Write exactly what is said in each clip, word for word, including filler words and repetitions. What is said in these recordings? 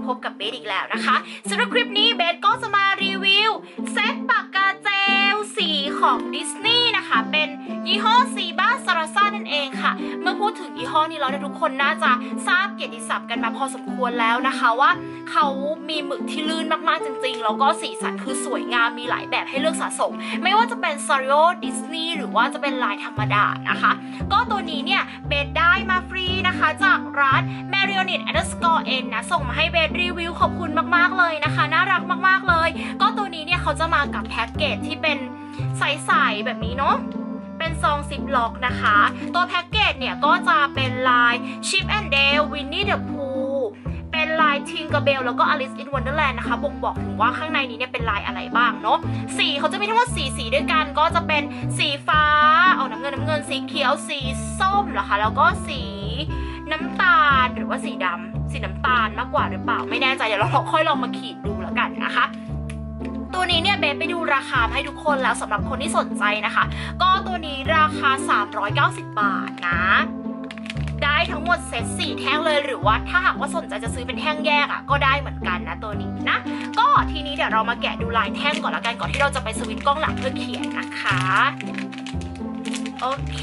พบกับเบสอีกแล้วนะคะสำหรับคลิปนี้เบสก็จะมารีวิวเซตปากกาเจลสีของดิสนีย์นะคะเป็นยี่ห้อซีบ้าซาราซ่านั่นเองค่ะเมื่อพูดถึงยี่ห้อนี้แล้วทุกคนน่าจะทราบเกียรติศัพท์กันมาพอสมควรแล้วนะคะว่าเขามีหมึกที่ลื่นมากๆจริงๆแล้วก็สีสันคือสวยงามมีหลายแบบให้เลือกสะสมไม่ว่าจะเป็นซาริโอดิสนีย์หรือว่าจะเป็นลายธรรมดานะคะก็ตัวนี้เนี่ยเบสได้มาฟรีนะคะจากร้าน Marionette underscore n นะส่งมาให้เบสรีวิวขอบคุณมากๆเลยนะคะน่ารักมากๆเลยก็ตัวนี้เนี่ยเขาจะมากับแพ็กเกจที่เป็นใสๆแบบนี้เนาะเป็นซองซิปล็อกนะคะตัวแพ็กเกจเนี่ยก็จะเป็นลาย Chip and Dale Winnie the Pooh เป็นลาย Tinkerbell แล้วก็ Alice in Wonderland นะคะบ่งบอกถึงว่าข้างในนี้เนี่ยเป็นลายอะไรบ้างเนาะสีเขาจะมีทั้งหมดสี่สีด้วยกันก็จะเป็นสีฟ้าเอาน้ำเงินน้ำเงินสีเขียวสีส้มเหรอคะแล้วก็สีน้ำตาลหรือว่าสีดำสีน้ำตาลมากกว่าหรือเปล่าไม่แน่ใจเดี๋ยวเราค่อยลองมาขีดดูแล้วกันนะคะตัวนี้เนี่ยเบสไปดูราคาให้ทุกคนแล้วสำหรับคนที่สนใจนะคะก็ตัวนี้ราคาสามร้อยเก้าสิบบาทนะได้ทั้งหมดเซตสี่แท่งเลยหรือว่าถ้าหากว่าสนใจจะซื้อเป็นแท่งแยกอ่ะก็ได้เหมือนกันนะตัวนี้นะก็ทีนี้เดี๋ยวเรามาแกะดูลายแท่งก่อนละกันก่อนที่เราจะไปสวิตช์กล้องหลังเพื่อเขียนนะคะโอเค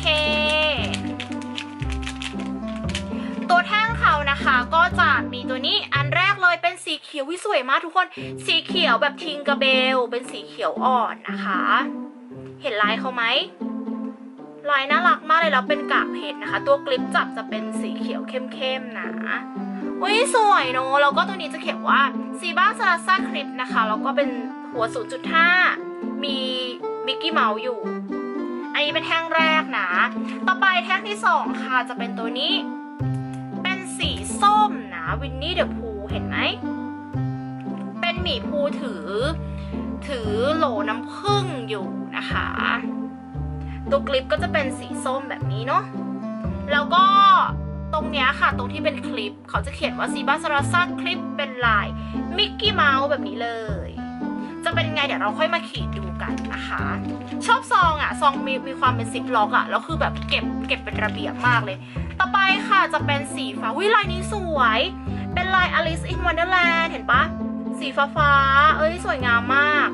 ตัวแท่งเขานะคะก็จะมีตัวนี้อันแรกเลยเป็นสีเขียววิสวยมากทุกคนสีเขียวแบบทิงกาเบลเป็นสีเขียวอ่อนนะคะเห็นลายเขาไหมลายน่ารักมากเลยแล้วเป็นกากเพชรนะคะตัวกลิปจับจะเป็นสีเขียวเข้มๆนะอุ้ยสวยเนอะแล้วก็ตัวนี้จะเขียนว่าซีบ้าซาราซ่าคลิปนะคะแล้วก็เป็นหัว ศูนย์จุดห้า มีมิกกี้เมาส์อยู่อันนี้เป็นแท่งแรกนะต่อไปแท่งที่สองค่ะจะเป็นตัวนี้สีส้มนะวินนี่เดอะพูเห็นไหมเป็นหมีภูถือถือโหลน้ำผึ้งอยู่นะคะตัวคลิปก็จะเป็นสีส้มแบบนี้เนาะแล้วก็ตรงเนี้ยค่ะตรงที่เป็นคลิปเขาจะเขียนว่าซีบ้าซาราซ่าคลิปเป็นลายมิกกี้เมาส์แบบนี้เลยจะเป็นไงเดี๋ยวเราค่อยมาขีดดูกันนะคะชอบซองอะซองมีมีความเป็นซิปล็อกอะแล้วคือแบบเก็บเก็บเป็นระเบียบมากเลยต่อไปค่ะจะเป็นสีฟ้าวิลายนี้สวยเป็นลาย Alice in Wonderland เห็นปะสีฟ้าฟ้าเอ้ยสวยงามมาก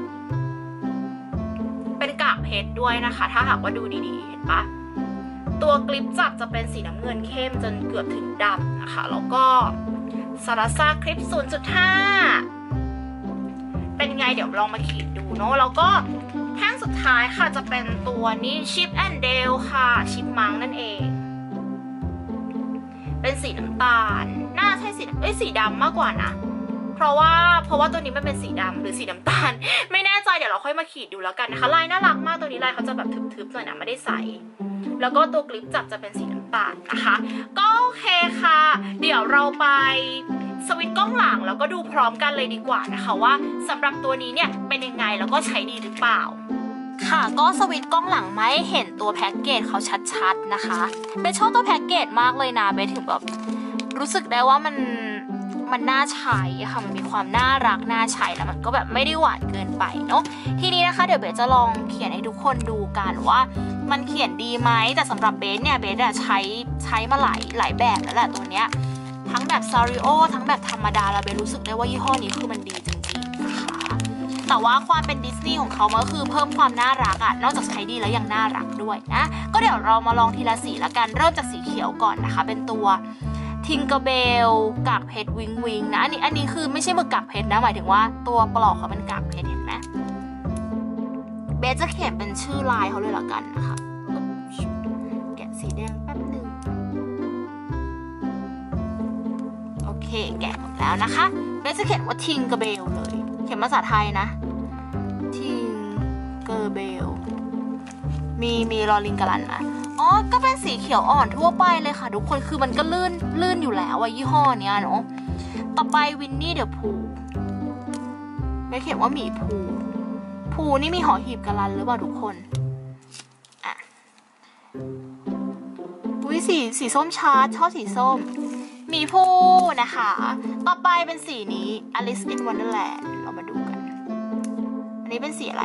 เป็นกากเพชรด้วยนะคะถ้าหากว่าดูดีๆเห็นปะตัวกลิปจับจะเป็นสีน้ำเงินเข้มจนเกือบถึงดำนะคะแล้วก็ซาราซ่าคลิป ศูนย์จุดห้า เป็นไงเดี๋ยวลองมาขีดดูเนาะแล้วก็แท่งสุดท้ายค่ะจะเป็นตัวนี้ Chip and Dale ค่ะชิปมังนั่นเองเป็นสีน้ำตาลน่าใช่สีเอ้ยสีดำมากกว่านะเพราะว่าเพราะว่าตัวนี้มันเป็นสีดำหรือสีน้ำตาลไม่แน่ใจเดี๋ยวเราค่อยมาขีดดูแล้วกันนะคะลายน่ารักมากตัวนี้ลายเขาจะแบบทึบๆหน่อยนะไม่ได้ใสแล้วก็ตัวกลิปจับจะเป็นสีน้ำตาลนะคะก็โอเคค่ะเดี๋ยวเราไปสวิตช์กล้องหลังแล้วก็ดูพร้อมกันเลยดีกว่านะคะว่าสำหรับตัวนี้เนี่ยเป็นยังไงแล้วก็ใช้ดีหรือเปล่าค่ะก็สวิตช์กล้องหลังไม่เห็นตัวแพ็กเกจเขาชัดๆนะคะเบสชอบตัวแพ็กเกจมากเลยนะเบสถึงแบบรู้สึกได้ว่ามันมันน่าใช้ค่ะมันมีความน่ารักน่าใช้แล้วมันก็แบบไม่ได้หวานเกินไปเนาะทีนี้นะคะเดี๋ยวเบสจะลองเขียนให้ทุกคนดูกันว่ามันเขียนดีไหมแต่สำหรับเบสเนี่ยเบสอะใช้ใช้มาหลายหลายแบบแล้วแหละตัวเนี้ยทั้งแบบซาริโอทั้งแบบธรรมดาแล้วเบสรู้สึกได้ว่ายี่ห้อนี้คือมันดีจริงๆนะคะแต่ว่าความเป็นดิสนีย์ของเขามันก็คือเพิ่มความน่ารักอะนอกจากใช้ดีแล้วยังน่ารักด้วยนะก็เดี๋ยวเรามาลองทีละสีละกันเริ่มจากสีเขียวก่อนนะคะเป็นตัวทิงเกอร์เบลกากเพชรวิงวิงนะอันนี้อันนี้คือไม่ใช่หมึกกากเพชรนะหมายถึงว่าตัวปลอกเขาเป็นกากเพชรเห็นไหมเบสจะเขียนเป็นชื่อลายเขาเลยละกันนะคะแกะสีแดงแป๊บหนึ่งโอเคแกะหมดแล้วนะคะเบสจะเขียนว่าทิงเกอร์เบลเลยเขียนภาษาไทยนะทิงเกอร์เบลมีมีลอลิงกะลันนะอ๋อก็เป็นสีเขียวอ่อนทั่วไปเลยค่ะทุกคนคือมันก็ลื่นลื่นอยู่แล้วอะยี่ห้อเนี้ยเนาะต่อไปวินนี่เดอะพูไม่เขียนว่าหมีพูพูนี่มีหอหีบกะลันหรือเปล่าทุกคนอ่ะอุ้ยสีสีส้มชาร์ดชอบสีส้มหมีพูนะคะต่อไปเป็นสีนี้ Alice in Wonderland เรามาดูกันอันนี้เป็นสีอะไร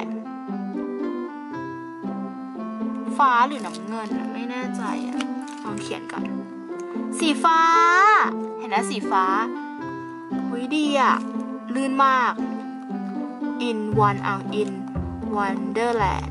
ฟ้าหรือน้ำเงินไม่แน่ใจอะลองเขียนก่อนสีฟ้าเห็นนะสีฟ้า อุ้ยวิดีอะลื่นมาก in one เอา in wonderland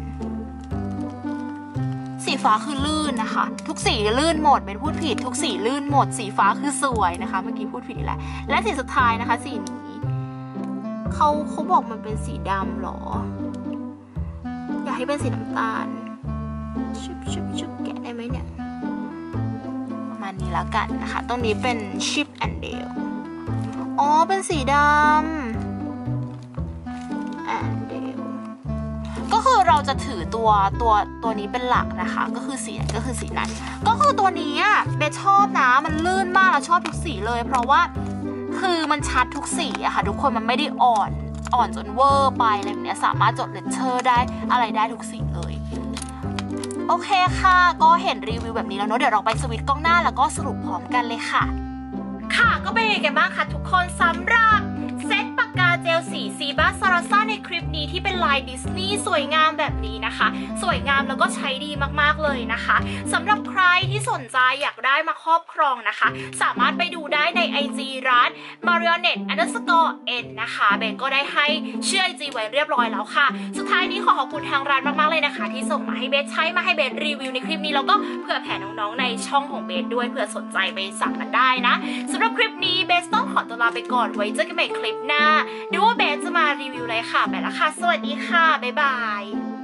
สีฟ้าคือลื่นนะคะทุกสีลื่นหมดเป็นพูดผิดทุกสีลื่นหมดสีฟ้าคือสวยนะคะเมื่อกี้พูดผิดอีกแล้วและสีสุดท้ายนะคะสีนี้เขาเขาบอกมันเป็นสีดำหรออยากให้เป็นสีน้ำตาลชุบชุบชุบแกะได้ไหมเนี่ยประมาณนี้แล้วกันนะคะตรงนี้เป็น Chip and Dale อ๋อเป็นสีดำ and Dale ก็คือเราจะถือตัวตัวตัวนี้เป็นหลักนะคะก็คือสีก็คือสีนั้นก็คือตัวนี้อ่ะเบสชอบนะมันลื่นมากเราชอบทุกสีเลยเพราะว่าคือมันชัดทุกสีอะค่ะทุกคนมันไม่ได้อ่อนอ่อนจนเวอร์ไปอะไรแบบนี้สามารถจดเลคเชอร์ได้อะไรได้ทุกสีเลยโอเคค่ะก็เห็นรีวิวแบบนี้แล้วเนอะเดี๋ยวเราไปสวิตช์กล้องหน้าแล้วก็สรุปพร้อมกันเลยค่ะค่ะก็เป็นยังไงบ้างคะทุกคนสำหรับเซตปากกาเจลสีซีบาซาราซ่าในคลิปนี้ที่เป็นลายดิสนีย์สวยงามแบบนี้นะคะสวยงามแล้วก็ใช้ดีมากๆเลยนะคะสำหรับใครที่สนใจอยากได้มาครอบครองนะคะสามารถไปดูได้ใน ไอ จี ร้าน marionette underscore n นะคะเบนก็ได้ให้ชื่อ ไอ จี ไว้เรียบร้อยแล้วค่ะสุดท้ายนี้ขอขอบคุณทางร้านมากๆเลยนะคะที่ส่งมาให้เบสใช้มาให้เบสรีวิวในคลิปนี้แล้วก็เผื่อแผ่น้องๆในช่องของเบสด้วยเผื่อสนใจไปสั่งกันได้นะสำหรับคลิปนี้เบสต้องขอตัวลาไปก่อนไว้เจอกันใหม่คลิปหน้าดูว่าเบสจะมารีวิวอะไรค่ะไปแล้วค่ะสวัสดีค่ะบ๊ายบาย